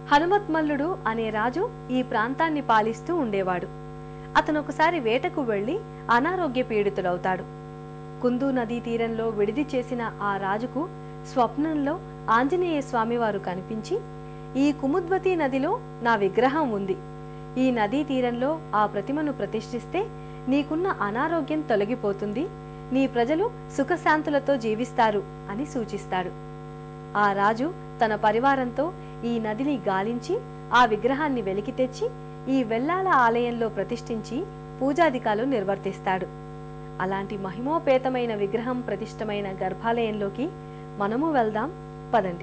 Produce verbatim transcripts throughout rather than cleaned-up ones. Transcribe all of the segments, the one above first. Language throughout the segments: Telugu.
హనుమత్మల్లుడు అనే రాజు ఈ ప్రాంతాన్ని పాలిస్తూ ఉండేవాడు. అతను ఒకసారి వేటకు వెళ్లి అనారోగ్య పీడితుడవుతాడు. కుందు నదీ తీరంలో విడిది చేసిన ఆ రాజుకు స్వప్నంలో ఆంజనేయ స్వామివారు కనిపించి, ఈ కుముద్వతి నదిలో నా విగ్రహం ఉంది, ఈ నదీ తీరంలో ఆ ప్రతిమను ప్రతిష్ఠిస్తే నీకున్న అనారోగ్యం తొలగిపోతుంది, నీ ప్రజలు సుఖశాంతులతో జీవిస్తారు అని సూచిస్తాడు. ఆ రాజు తన పరివారంతో ఈ నదిని గాలించి ఆ విగ్రహాన్ని వెలికి తెచ్చి ఈ వెల్లాల ఆలయంలో ప్రతిష్ఠించి పూజాధికాలు నిర్వర్తిస్తాడు. అలాంటి మహిమోపేతమైన విగ్రహం ప్రతిష్టమైన గర్భాలయంలోకి మనము వెళ్దాం, పదండి.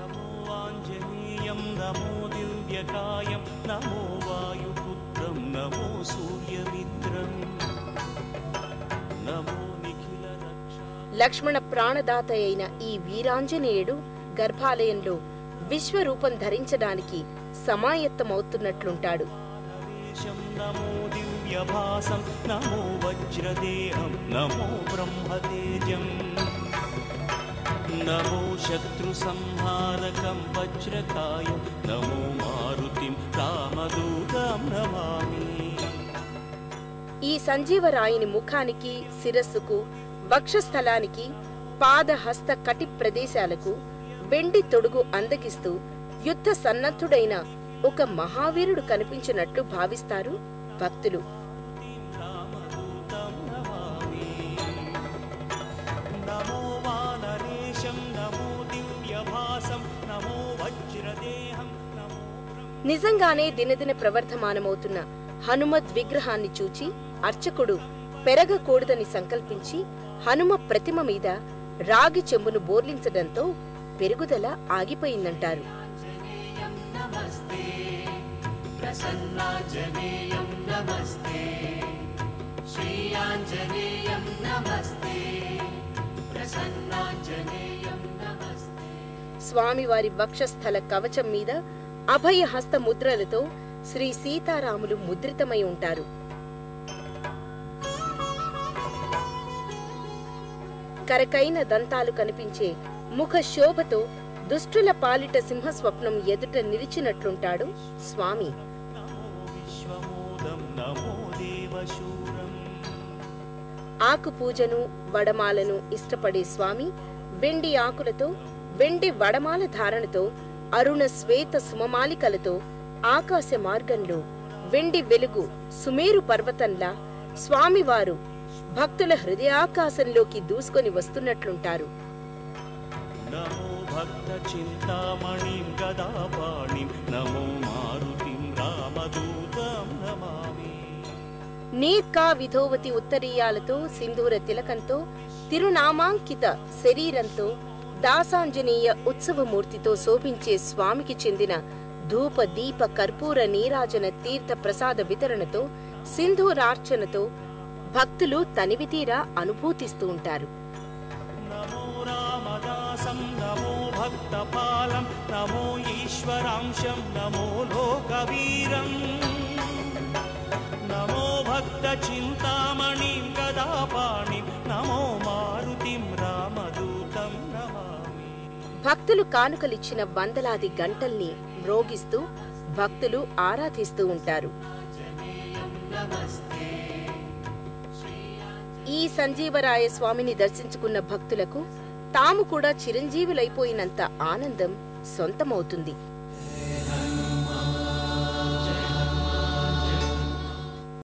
లక్ష్మణ ప్రాణదాత అయిన ఈ వీరాంజనేయుడు గర్భాలయంలో విశ్వరూపం ధరించడానికి సమాయత్తమవుతున్నట్లుంటాడు. నమో దివ్యభాసం నమో వజ్రదేహం నమో బ్రహ్మతేజం నమో శత్రు సంహారకం వజ్రకాయం నమో మారుతిం రామదూతం నమామి. ఈ సంజీవరాయిని ముఖానికి, శిరస్సుకు, వక్షస్థలానికి, పాద హస్త కటి ప్రదేశాలకు వెండి తొడుగు అందగిస్తూ యుద్ధ సన్నద్ధుడైన ఒక మహావీరుడు కనిపించినట్లు భావిస్తారు భక్తులు. నిజంగానే దినదిన ప్రవర్ధమానమవుతున్న హనుమద్ విగ్రహాన్ని చూచి అర్చకుడు పెరగకూడదని సంకల్పించి హనుమ ప్రతిమ మీద రాగి చెంబును బోర్లించడంతో పెరుగుదల ఆగిపోయిందంటారు. స్వామివారి వక్షస్థల కవచం మీద అభయ హస్త ముద్రలతో శ్రీ సీతారాములు ముద్రితమై ఉంటారు. కరకైన దంతాలు కనిపించే ముఖ శోభతో దుష్టుల పాలిట సింహస్వప్నం ఎదుట నిలిచినట్లుంటాడు స్వామి. ఆకు పూజను, వడమాలను ఇష్టపడే స్వామి వెండి ఆకులతో, వెండి వడమాల ధారణతో, అరుణ శ్వేత సుమమాలికలతో ఆకాశ మార్గంలో వెండి వెలుగు సుమేరు పర్వతంలా స్వామివారు భక్తుల హృదయాకాశంలోకి దూసుకొని వస్తున్నట్లుంటారు. నమో భక్త చింతామణిం గదాపాణిం నమో మారుతిం రామదూతం నమామి. నీర్కా విధోవతి ఉత్తరీయాలతో, సింధూర తిలకంతో, తిరునామాంకిత శరీరంతో, దాసాంజనేయ ఉత్సవమూర్తితో శోభించే స్వామికి చెందిన ధూప దీప కర్పూర నీరాజన తీర్థ ప్రసాద వితరణతో, సింధూరార్చనతో భక్తులు తనివితీరా అనుభూతిస్తూ ఉంటారు. నమో రామదాసం నమో భక్తపాలం నమో ఈశ్వరాంశం నమో లోకవీరం నమో భక్త చింతామణిం గదాపాణిం నమో మారుతిం రామదూతం నమామి. భక్తులు కానుకలిచ్చిన వందలాది గంటల్ని మ్రోగిస్తూ భక్తులు ఆరాధిస్తూ ఉంటారు. ఈ సంజీవరాయ స్వామిని దర్శించుకున్న భక్తులకు తాము కూడా చిరంజీవులైపోయినంత ఆనందం సొంతమవుతుంది.